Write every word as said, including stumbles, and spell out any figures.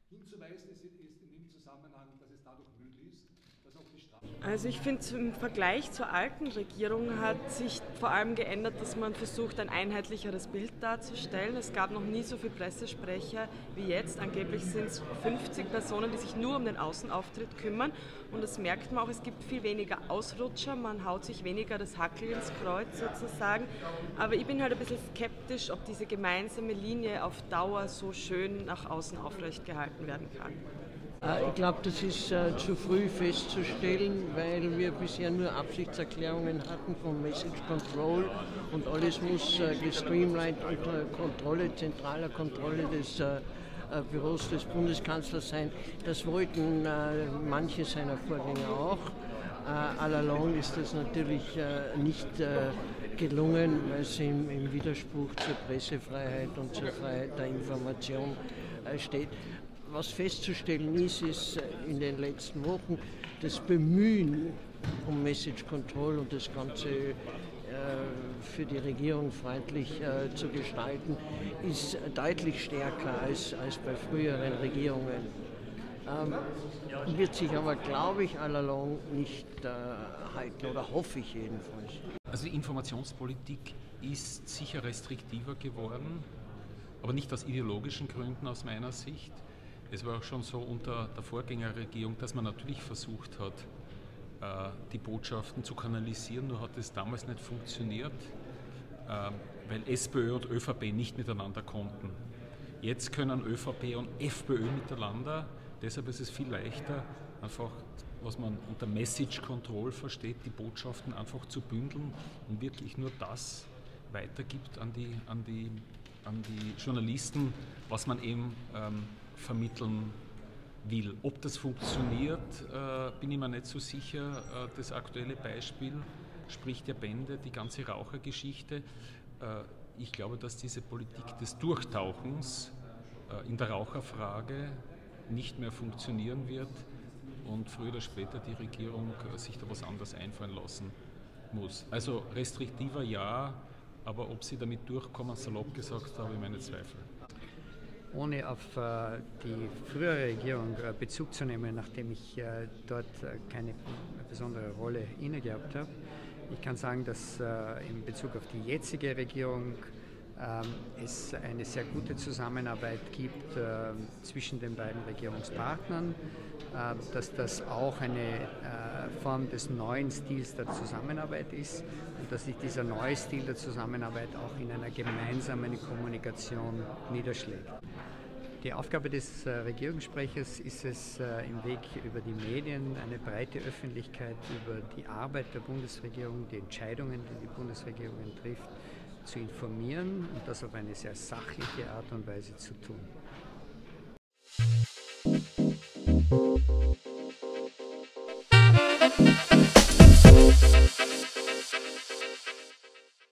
Hinzuweisen ist, ist in dem Zusammenhang, dass es dadurch möglich ist, dass auch die Strafe... Also ich finde, im Vergleich zur alten Regierung hat sich vor allem geändert, dass man versucht, ein einheitlicheres Bild darzustellen. Es gab noch nie so viele Pressesprecher wie jetzt. Angeblich sind es fünfzig Personen, die sich nur um den Außenauftritt kümmern. Und das merkt man auch, es gibt viel weniger Ausrutscher, man haut sich weniger das Hackel ins Kreuz sozusagen. Aber ich bin halt ein bisschen skeptisch, ob diese gemeinsame Linie auf Dauer so schön nach außen aufrecht gehalten werden kann. Ich glaube, das ist äh, zu früh festzustellen, weil wir bisher nur Absichtserklärungen hatten von Message Control und alles muss äh, gestreamlined unter Kontrolle, zentraler Kontrolle des äh, Büros des Bundeskanzlers sein. Das wollten äh, manche seiner Vorgänger auch. Äh, all along ist das natürlich äh, nicht äh, gelungen, weil es im, im Widerspruch zur Pressefreiheit und zur Freiheit der Information äh, steht. Was festzustellen ist, ist in den letzten Wochen das Bemühen um Message Control und das Ganze äh, für die Regierung freundlich äh, zu gestalten, ist deutlich stärker als, als bei früheren Regierungen. Ähm, wird sich aber, glaube ich, all along nicht äh, halten, oder hoffe ich jedenfalls. Also die Informationspolitik ist sicher restriktiver geworden, aber nicht aus ideologischen Gründen aus meiner Sicht. Es war auch schon so unter der Vorgängerregierung, dass man natürlich versucht hat, die Botschaften zu kanalisieren, nur hat es damals nicht funktioniert, weil SPÖ und ÖVP nicht miteinander konnten. Jetzt können ÖVP und FPÖ miteinander, deshalb ist es viel leichter, einfach, was man unter Message Control versteht, die Botschaften einfach zu bündeln und wirklich nur das weitergibt an die, an die, an die Journalisten, was man eben ähm, vermitteln will. Ob das funktioniert, äh, bin ich mir nicht so sicher. Äh, das aktuelle Beispiel spricht ja Bände, die ganze Rauchergeschichte. Äh, ich glaube, dass diese Politik des Durchtauchens äh, in der Raucherfrage nicht mehr funktionieren wird und früher oder später die Regierung äh, sich da was anderes einfallen lassen muss. Also restriktiver ja, aber ob sie damit durchkommen, salopp gesagt, habe ich meine Zweifel. Ohne auf äh, die frühere Regierung äh, Bezug zu nehmen, nachdem ich äh, dort äh, keine besondere Rolle inne gehabt habe. Ich kann sagen, dass äh, in Bezug auf die jetzige Regierung äh, es eine sehr gute Zusammenarbeit gibt äh, zwischen den beiden Regierungspartnern, äh, dass das auch eine äh, Form des neuen Stils der Zusammenarbeit ist und dass sich dieser neue Stil der Zusammenarbeit auch in einer gemeinsamen Kommunikation niederschlägt. Die Aufgabe des äh, Regierungssprechers ist es, äh, im Weg über die Medien eine breite Öffentlichkeit über die Arbeit der Bundesregierung, die Entscheidungen, die die Bundesregierung trifft, zu informieren und das auf eine sehr sachliche Art und Weise zu tun.